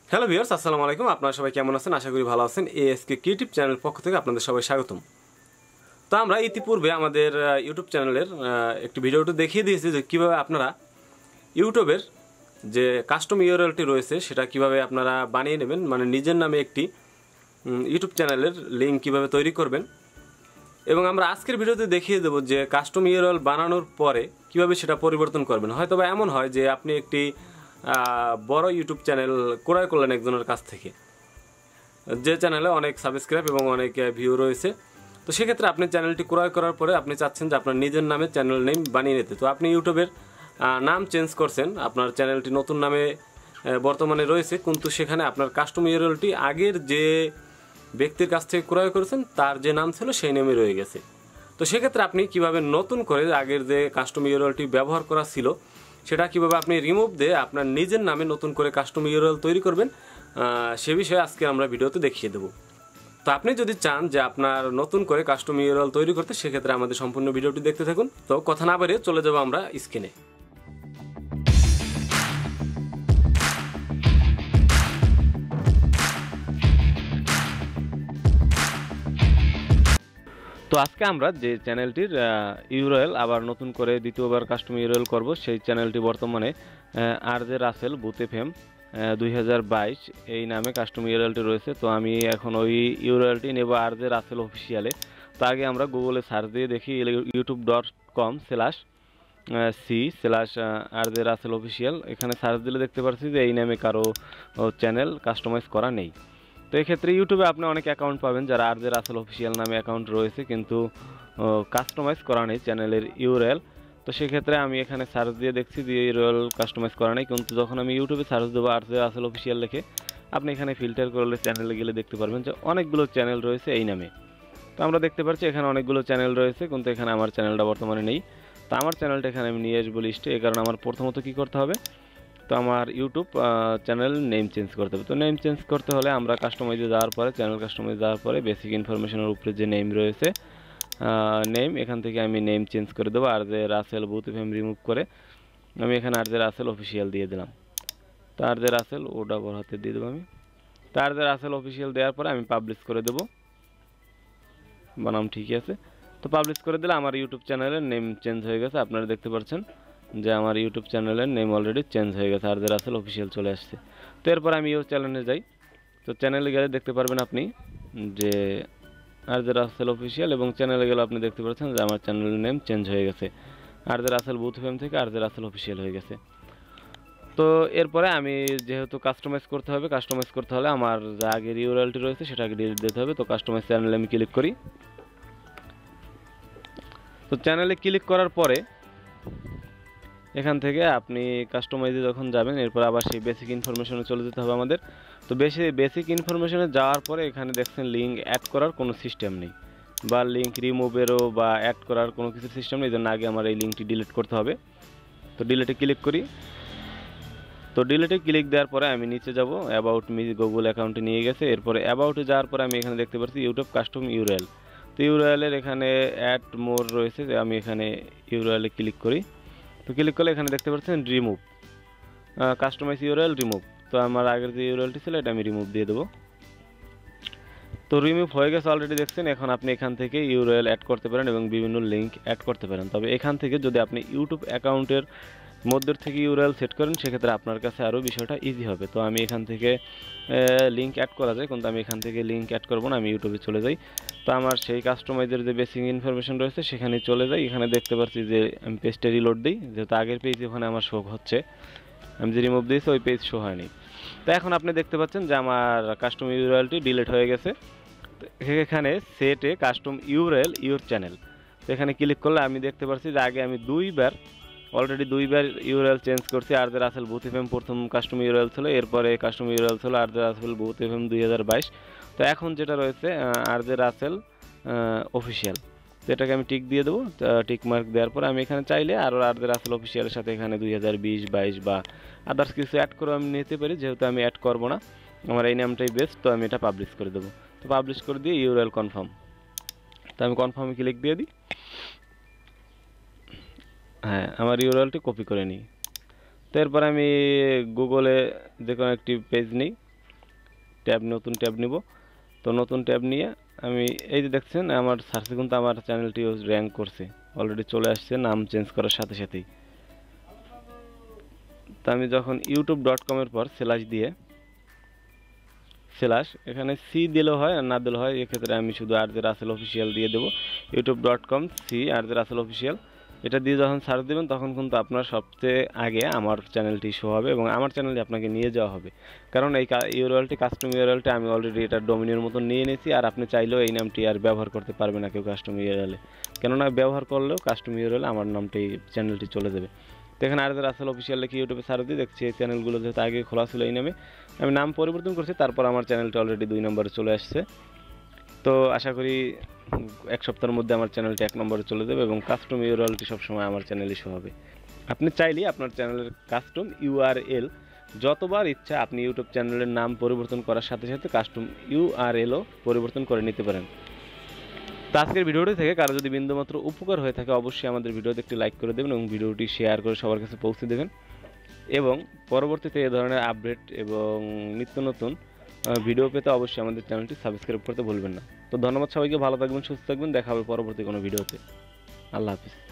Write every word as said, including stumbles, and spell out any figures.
Hello viewers, আসসালামু আলাইকুম। আপনারা সবাই কেমন আছেন? আশা করি ভালো আছেন। এএসকে ক্রিয়েটিভ চ্যানেল পক্ষ থেকে আপনাদের সবাই স্বাগতম। তো আমরা ইতিপূর্বে আমাদের ইউটিউব চ্যানেলের একটি ভিডিওটি দেখিয়ে দিয়েছি যে কীভাবে আপনারা ইউটিউবের যে কাস্টম ইউআরএলটি রয়েছে সেটা কিভাবে আপনারা বানিয়ে নেবেন, মানে নিজের নামে একটি ইউটিউব চ্যানেলের লিঙ্ক কিভাবে তৈরি করবেন। এবং আমরা আজকের ভিডিওতে দেখিয়ে দেবো যে কাস্টম ইউআরএল বানানোর পরে কিভাবে সেটা পরিবর্তন করবেন। হয়তো বা এমন হয় যে আপনি একটি বড় ইউটিউব চ্যানেল ক্রয় করলেন একজনের কাছ থেকে, যে চ্যানেলে অনেক সাবস্ক্রাইব এবং অনেক ভিউ রয়েছে। তো সেক্ষেত্রে আপনি চ্যানেলটি ক্রয় করার পরে আপনি চাচ্ছেন যে আপনার নিজের নামে চ্যানেল নেম বানিয়ে নিতে। তো আপনি ইউটিউবের নাম চেঞ্জ করছেন, আপনার চ্যানেলটি নতুন নামে বর্তমানে রয়েছে, কিন্তু সেখানে আপনার কাস্টম ইউআরএলটি আগের যে ব্যক্তির কাছ থেকে ক্রয় করেছেন তার যে নাম ছিল সেই নামে রয়ে গেছে। তো সেক্ষেত্রে আপনি কিভাবে নতুন করে আগের যে কাস্টম ইউআরএলটি ব্যবহার করা ছিল সেটা কিভাবে আপনি রিমুভ দিয়ে আপনার নিজের নামে নতুন করে কাস্টম ইউআরএল তৈরি করবেন, সে বিষয়ে আজকে আমরা ভিডিওতে দেখিয়ে দেবো। তো আপনি যদি চান যে আপনার নতুন করে কাস্টম ইউআরএল তৈরি করতে, সেক্ষেত্রে আমাদের সম্পূর্ণ ভিডিওটি দেখতে থাকুন। তো কথা না বাড়িয়ে চলে যাবো আমরা স্ক্রিনে। তো আজকে আমরা যে চ্যানেলটির ইউআরএল আবার নতুন করে দ্বিতীয়বার কাস্টম ইউআরএল করব, সেই চ্যানেলটি বর্তমানে R J Russell Booth F M দুই হাজার বাইশ এই নামে কাস্টম ইউআরএলটি রয়েছে। তো আমি এখন ওই ইউআরএলটি নেব আর জে রাসেল অফিসিয়ালে। তো আগে আমরা গুগলে সার্চ দিয়ে দেখি YouTube dot com slash c slash R J Russell official. এখানে সার্চ দিলে দেখতে পাচ্ছি যে এই নামে কারো চ্যানেল কাস্টমাইজ করা নেই। তো এক্ষেত্রে ইউটিউবে আপনি অনেক অ্যাকাউন্ট পাবেন যারা আর জে রাসেল অফিসিয়াল নামে অ্যাকাউন্ট রয়েছে, কিন্তু কাস্টমাইজ করা নেই চ্যানেলের ইউআরএল। তো সেক্ষেত্রে আমি এখানে সার্চ দিয়ে দেখছি যে ইউআরএল কাস্টমাইজ করা নেই, কিন্তু যখন আমি ইউটিউবে সার্চ দেবো আর জে রাসেল অফিসিয়াল লিখে, আপনি এখানে ফিল্টার করলে চ্যানেলে গেলে দেখতে পারবেন যে অনেকগুলো চ্যানেল রয়েছে এই নামে। তো আমরা দেখতে পাচ্ছি এখানে অনেকগুলো চ্যানেল রয়েছে, কিন্তু এখানে আমার চ্যানেলটা বর্তমানে নেই। তো আমার চ্যানেলটা এখানে আমি নিয়ে আসবো লিস্টে। এই কারণে আমার প্রথমত কী করতে হবে, তো আমার ইউটিউব চ্যানেল নেম চেঞ্জ করতে হবে। তো নেম চেঞ্জ করতে হলে আমরা কাস্টমাইজে যাওয়ার পরে, চ্যানেল কাস্টমাইজ যাওয়ার পরে বেসিক ইনফরমেশনের উপরে যে নেম রয়েছে নেম, এখান থেকে আমি নেম চেঞ্জ করে দেবো। R J Russell Booth F M remove করে আমি এখানে আর জে রাসেল অফিসিয়াল দিয়ে দিলাম। তো আর জে রাসেল ওটা বড় হাতে দিয়ে দেবো আমি। তো আর জে রাসেল অফিসিয়াল দেওয়ার পরে আমি পাবলিশ করে দেবো, বানাম ঠিকই আছে। তো পাবলিশ করে দিলে আমার ইউটিউব চ্যানেলের নেম চেঞ্জ হয়ে গেছে। আপনারা দেখতে পাচ্ছেন যে আমার ইউটিউব চ্যানেলের নেম অলরেডি চেঞ্জ হয়ে গেছে, আর জে রাসেল অফিসিয়াল চলে আসছে। তো এরপর আমি ইউ চ্যানেলে যাই। তো চ্যানেলে গেলে দেখতে পারবেন আপনি যে আর জে রাসেল অফিসিয়াল, এবং চ্যানেলে গেলে আপনি দেখতে পাচ্ছেন যে আমার চ্যানেলের নেম চেঞ্জ হয়ে গেছে, R J Russell Booth FM থেকে আর জে রাসেল অফিসিয়াল হয়ে গেছে। তো এরপরে আমি যেহেতু কাস্টমাইজ করতে হবে, কাস্টমাইজ করতে হলে আমার যা আগের ইউআরএলটি রয়েছে সেটাকে ডিলিট দিতে হবে। তো কাস্টমাইজ চ্যানেলে আমি ক্লিক করি। তো চ্যানেলে ক্লিক করার পরে এখান থেকে আপনি কাস্টমাইজে যখন যাবেন, এরপর আবার সেই বেসিক ইনফরমেশনে চলে যেতে হবে আমাদের। তো বেশি বেসিক ইনফরমেশনে যাওয়ার পরে এখানে দেখছেন লিঙ্ক অ্যাড করার কোনো সিস্টেম নেই, বা লিঙ্ক রিমুভেরও বা অ্যাড করার কোনো কিছু সিস্টেম নেই। এই জন্য আগে আমার এই লিঙ্কটি ডিলিট করতে হবে। তো ডিলিটে ক্লিক করি। তো ডিলিটে ক্লিক দেওয়ার পরে আমি নিচে যাব, অ্যাবাউট মি গুগল অ্যাকাউন্টে নিয়ে গেছে। এরপরে অ্যাবাউটে যাওয়ার পরে আমি এখানে দেখতে পাচ্ছি ইউটিউব কাস্টম ইউআরএল। তো ইউআরএলের এখানে অ্যাড মোর রয়েছে, আমি এখানে ইউআরএলে ক্লিক করি। তো ক্লিক করলে এখানে দেখতে পাচ্ছেন রিমুভ কাস্টমাইজ ইউআরএল রিমুভ। তো আমার আগের যে ইউআরএলটি ছিল এটা আমি রিমুভ দিয়ে দেবো। তো রিমুভ হয়ে গেছে অলরেডি দেখছেন। এখন আপনি এখান থেকে ইউআরএল অ্যাড করতে পারেন এবং বিভিন্ন লিঙ্ক অ্যাড করতে পারেন। তবে এখান থেকে যদি আপনি ইউটিউব অ্যাকাউন্টের মধ্যে থেকে ইউআরএল সেট করেন, সেক্ষেত্রে আপনার কাছে আরও বিষয়টা ইজি হবে। তো আমি এখান থেকে লিঙ্ক অ্যাড করা যায়, কিন্তু আমি এখান থেকে লিঙ্ক অ্যাড করবো না, আমি ইউটিউবে চলে যাই। তো আমার সেই কাস্টমাইজের যে বেসিক ইনফরমেশন রয়েছে সেখানে চলে যাই। এখানে দেখতে পাচ্ছি যে আমি পেজটা রিলোড দিই, যেহেতু আগের পেজ ওখানে আমার শো হচ্ছে, আমি যে রিমুভ দিয়েছি ওই পেজ শো হয়নি। তো এখন আপনি দেখতে পাচ্ছেন যে আমার কাস্টম ইউআরএলটি ডিলিট হয়ে গেছে। এখানে set a custom URL your channel, তো এখানে ক্লিক করলে আমি দেখতে পাচ্ছি যে আগে আমি দুইবার অলরেডি দুইবার ইউআরএল চেঞ্জ করছি। R J Russell Booth FM প্রথম কাস্টম ইউআরএল ছিল, এরপরে কাস্টম ইউআরএল ছিল R J Russell Booth FM দুই হাজার বাইশ। তো এখন যেটা রয়েছে আর জে রাসেল অফিসিয়াল, তো এটাকে আমি টিক দিয়ে দেবো। টিক মার্ক দেওয়ার পর আমি এখানে চাইলে আরও আর জে রাসেল অফিসিয়ালের সাথে এখানে দুই হাজার বিশ বাইশ বা আদার্স কিছু অ্যাড করে আমি নিতে পারি, যেহেতু আমি অ্যাড করবো না, আমার এই নামটাই বেস্ট। তো আমি এটা পাবলিশ করে দেবো। তো পাবলিশ করে দিয়ে ইউআরএল কনফার্ম, তো আমি কনফার্মে ক্লিক দিয়ে দিই। হ্যাঁ, আমার ইউআরএলটি কপি করে নিই। তো এরপর আমি গুগলে যে কোনো একটি পেজ নিই, ট্যাব নতুন ট্যাব নিব। তো নতুন ট্যাব নিয়ে আমি এই যে দেখছেন আমার সার্চে কিন্তু আমার চ্যানেলটিও র্যাঙ্ক করছে, অলরেডি চলে আসছে নাম চেঞ্জ করার সাথে সাথেই। তো আমি যখন ইউটিউব ডট কমের পর স্ল্যাশ দিয়ে স্ল্যাশ এখানে সি দিলেও হয় আর না দিলেও হয়, এক্ষেত্রে আমি শুধু আর জে রাসেল অফিসিয়াল দিয়ে দেবো। YouTube dot com c R J Russell official এটা দিয়ে যখন সার্চ দেবেন তখন কিন্তু আপনার সবচেয়ে আগে আমার চ্যানেলটি শো হবে এবং আমার চ্যানেলটি আপনাকে নিয়ে যাওয়া হবে। কারণ এই ইউআরএলটি কাস্টম ইউআরএলটি আমি অলরেডি এটা ডোমিনের মতো নিয়ে নিয়েছি, আর আপনি চাইলেও এই নামটি আর ব্যবহার করতে পারবে না কেউ কাস্টম ইউআরএলে, কেননা ব্যবহার করলেও কাস্টম ইউআরএলে আমার নামটি চ্যানেলটি চলে যাবে। তো এখানে আর জে রাসেল অফিসিয়াল লিখে ইউটিউবে সার্চ দিয়ে দেখছি এই চ্যানেলগুলো যেহেতু আগে খোলা ছিল এই নামে, আমি নাম পরিবর্তন করছি, তারপর আমার চ্যানেলটি অলরেডি দুই নম্বরে চলে আসছে। তো আশা করি এক সপ্তাহের মধ্যে আমার চ্যানেলটি এক নম্বরে চলে যাবে এবং কাস্টম ইউআরএলটি সবসময় আমার চ্যানেলে শো হবে। আপনি চাইলে আপনার চ্যানেলের কাস্টম ইউআরএল যতবার ইচ্ছা আপনি ইউটিউব চ্যানেলের নাম পরিবর্তন করার সাথে সাথে কাস্টম ইউআরএলও পরিবর্তন করে নিতে পারেন। তো আজকের ভিডিওটি থেকে কারো যদি বিন্দুমাত্র উপকার হয়ে থাকে অবশ্যই আমাদের ভিডিওতে একটি লাইক করে দেবেন এবং ভিডিওটি শেয়ার করে সবার কাছে পৌঁছে দেবেন, এবং পরবর্তীতে এ ধরনের আপডেট এবং নিত্য নতুন ভিডিও পেতে অবশ্যই আমাদের চ্যানেলটি সাবস্ক্রাইব করতে ভুলবেন না। তো ধন্যবাদ সবাইকে, ভালো থাকবেন, সুস্থ থাকবেন, দেখা হবে পরবর্তী কোনো ভিডিওতে। আল্লাহ হাফিজ।